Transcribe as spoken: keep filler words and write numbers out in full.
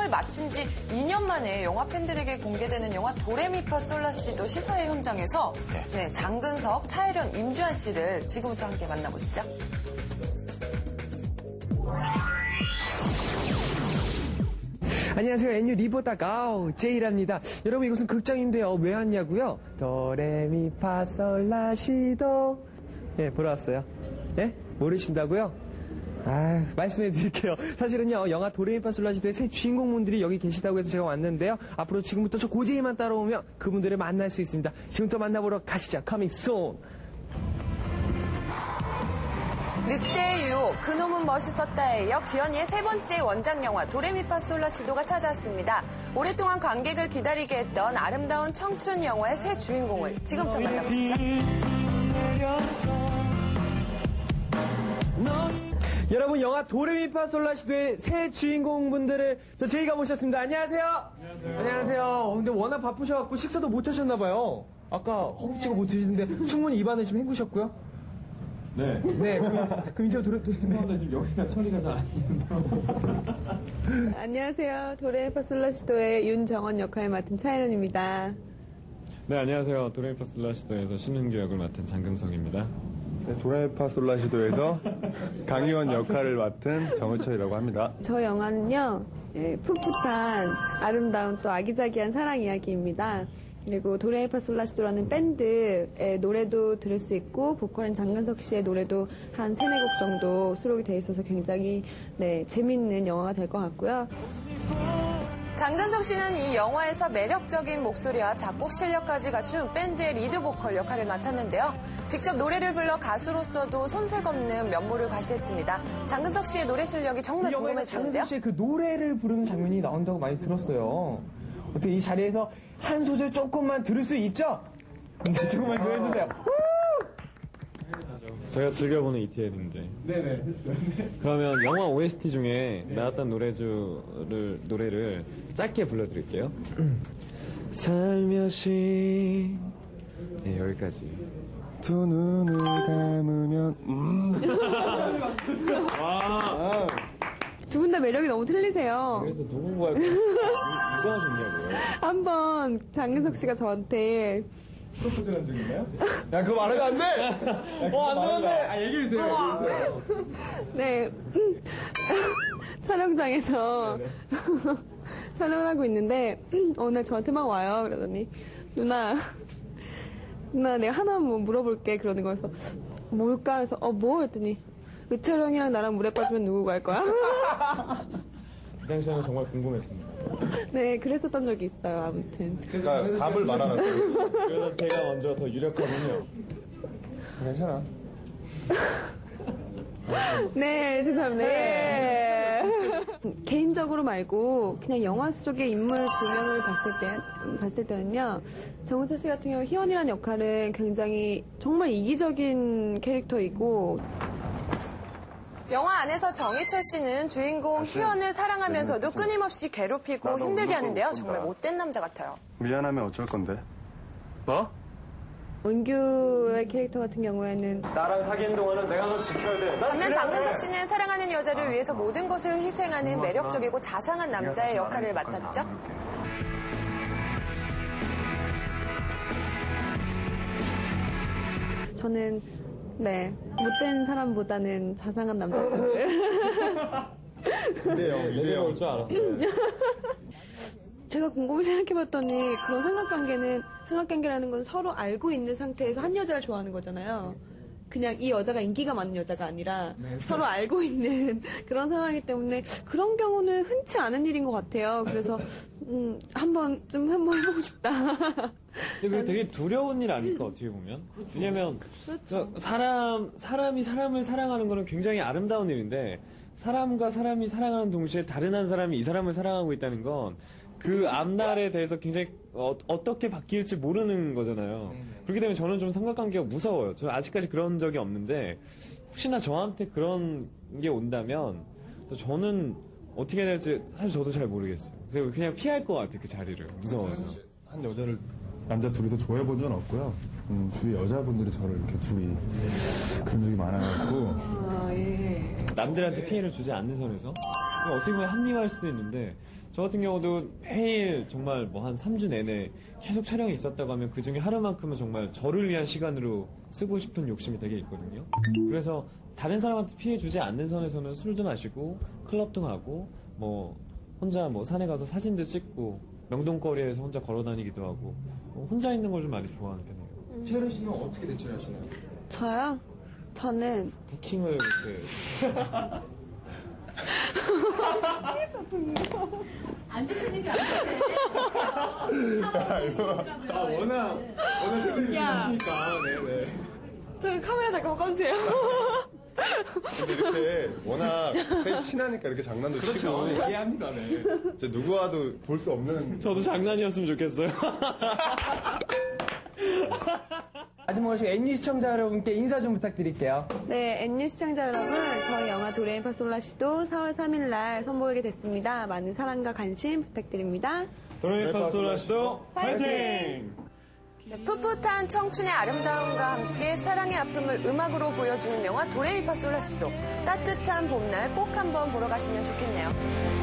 촬영을 마친 지 이 년 만에 영화 팬들에게 공개되는 영화 도레미파 솔라시도 시사회 현장에서 네. 네, 장근석, 차혜련, 임주환 씨를 지금부터 함께 만나보시죠. 안녕하세요. 엔유 리포터 가오 제이랍니다. 여러분 이곳은 극장인데요. 왜 왔냐고요? 도레미파솔라시도 예, 보러 왔어요. 예? 모르신다고요? 아, 말씀해 드릴게요. 사실은요, 영화 도레미파솔라시도의 새 주인공분들이 여기 계시다고 해서 제가 왔는데요. 앞으로 지금부터 저 고제이만 따라오면 그분들을 만날 수 있습니다. 지금부터 만나보러 가시죠. Coming soon. 늑대의 유혹, 그놈은 멋있었다에 이어 규현이의 세 번째 원작 영화 도레미파 솔라시도가 찾아왔습니다. 오랫동안 관객을 기다리게 했던 아름다운 청춘 영화의 새 주인공을 지금부터 만나보시죠. 여러분, 영화 도레미파 솔라시도의 새 주인공분들을 저 제이가 모셨습니다. 안녕하세요. 안녕하세요. 안녕하세요. 어, 근데 워낙 바쁘셔갖고 식사도 못 하셨나봐요. 아까 허벅지가 못 드시는데 충분히 입안을 지금 헹구셨고요. 네. 네, 그럼, 그럼 이제 들어, 근데 지금 여기가 처리가 잘 안 돼서. 안녕하세요. 도레미파 솔라시도의 윤정원 역할을 맡은 차혜련입니다. 네, 안녕하세요. 도레미파 솔라시도에서 신은규 역을 맡은 장근석입니다. 네, 도레미파 솔라시도에서 강희원 역할을 맡은 정은철이라고 합니다. 저 영화는요, 예, 풋풋한 아름다운 또 아기자기한 사랑 이야기입니다. 그리고 도레미파 솔라시도라는 밴드의 노래도 들을 수 있고 보컬인 장근석 씨의 노래도 한 세네 곡 정도 수록이 돼 있어서 굉장히 네, 재밌는 영화가 될 것 같고요. 장근석 씨는 이 영화에서 매력적인 목소리와 작곡 실력까지 갖춘 밴드의 리드 보컬 역할을 맡았는데요. 직접 노래를 불러 가수로서도 손색 없는 면모를 과시했습니다. 장근석 씨의 노래 실력이 정말 궁금해지는데요. 장근석 씨의 그 노래를 부르는 장면이 나온다고 많이 들었어요. 어떻게 이 자리에서 한 소절 조금만 들을 수 있죠? 네, 조금만 좀 해주세요. 제가 즐겨보는 이티엘인데. 네네. 그러면 영화 오에스티 중에 나왔던 노래주를, 노래를 짧게 불러드릴게요. 살며시. 네, 여기까지. 두 눈을 감으면, 음. 와. 두 분 다 매력이 너무 틀리세요. 그래서 누구가, 누가 좋냐고요? 한번 장근석 씨가 저한테 프로포즈한 적 있나요? 야, 그거 말하면 안 돼! 야, 어, 안 되는데! 아, 얘기해주세요, 얘기해주세요. 네, 촬영장에서 촬영을 하고 있는데 어느 날 저한테 막 와요. 그러더니 누나, 누나 내가 하나만 뭐 물어볼게 그러는 거여서 뭘까 해서 어 뭐? 했더니 의철 형이랑 나랑 물에 빠지면 누구 갈 거야? 그 당시에는 정말 궁금했습니다. 네, 그랬었던 적이 있어요. 아무튼. 그러니까 답을 말하는 거예요. 그래서 제가 먼저 더 유력하군요. 괜찮아. 네, 죄송합니다. 네. 개인적으로 말고 그냥 영화 속의 인물 두 명을 봤을 때, 봤을 때는요. 정은철 씨 같은 경우 희원이라는 역할은 굉장히 정말 이기적인 캐릭터이고 영화 안에서 정희철 씨는 주인공 희원을 사랑하면서도 끊임없이 괴롭히고 힘들게 하는데요. 정말 못된 남자 같아요. 미안하면 어쩔 건데? 뭐? 은규의 캐릭터 같은 경우에는 나랑 사귀는 동안은 내가 너 지켜야 돼. 반면 장근석 씨는 사랑하는 여자를 위해서 모든 것을 희생하는 매력적이고 자상한 남자의 역할을 맡았죠. 저는 네 못된 사람보다는 자상한 남자들. 이대영, 이대영. 올 줄 알았어요. 제가 곰곰이 생각해봤더니 그런 삼각관계는 삼각관계라는 건 서로 알고 있는 상태에서 한 여자를 좋아하는 거잖아요. 그냥 이 여자가 인기가 많은 여자가 아니라 네. 서로 알고 있는 그런 상황이기 때문에 그런 경우는 흔치 않은 일인 것 같아요. 그래서 음, 한번 좀 한번 해보고 싶다. 근데 그게 되게 두려운 일 아닐까 어떻게 보면? 왜냐면 그렇죠. 사람 사람이 사람을 사랑하는 거는 굉장히 아름다운 일인데 사람과 사람이 사랑하는 동시에 다른 한 사람이 이 사람을 사랑하고 있다는 건 그 앞날에 대해서 굉장히 어, 어떻게 바뀔지 모르는 거잖아요. 그렇기 때문에 저는 좀 삼각관계가 무서워요. 저 아직까지 그런 적이 없는데 혹시나 저한테 그런 게 온다면 저는 어떻게 해야 될지 사실 저도 잘 모르겠어요. 그냥 피할 것 같아요. 그 자리를. 무서워서. 한 여자를 남자 둘이서 좋아해 본 적은 없고요. 음, 주위 여자분들이 저를 이렇게 둘이 그런 적이 많아갖고. 아, 예. 남들한테 피해를 주지 않는 선에서 어떻게 보면 합리화할 수도 있는데 저 같은 경우도 매일 정말 뭐 한 삼 주 내내 계속 촬영이 있었다고 하면 그 중에 하루만큼은 정말 저를 위한 시간으로 쓰고 싶은 욕심이 되게 있거든요. 그래서 다른 사람한테 피해 주지 않는 선에서는 술도 마시고 클럽도 가고 뭐 혼자 뭐 산에 가서 사진도 찍고 명동거리에서 혼자 걸어 다니기도 하고 뭐 혼자 있는 걸 좀 많이 좋아하는 편이에요. 최혜련 씨는 어떻게 대처를 하시나요? 저요? 저는 부킹을 이렇게 안 되는 게 아니에요. 아 워낙 워낙 세분이 야. 계시니까 네네. 저 카메라 잠깐만 꺼주세요. 근데 이렇게 워낙 셋이 친하니까 이렇게 장난도 치고. 이해합니다, 네. 이제 누구와도 볼 수 없는. 저도 장난이었으면 좋겠어요. 마지막으로 엠유 시청자 여러분께 인사 좀 부탁드릴게요. 네, 엠유 시청자 여러분, 저희 영화 도레미파 솔라시도 사월 삼일 날 선보이게 됐습니다. 많은 사랑과 관심 부탁드립니다. 도레미파 솔라시도 파이팅! 네, 풋풋한 청춘의 아름다움과 함께 사랑의 아픔을 음악으로 보여주는 영화 도레미파 솔라시도. 따뜻한 봄날 꼭 한번 보러 가시면 좋겠네요.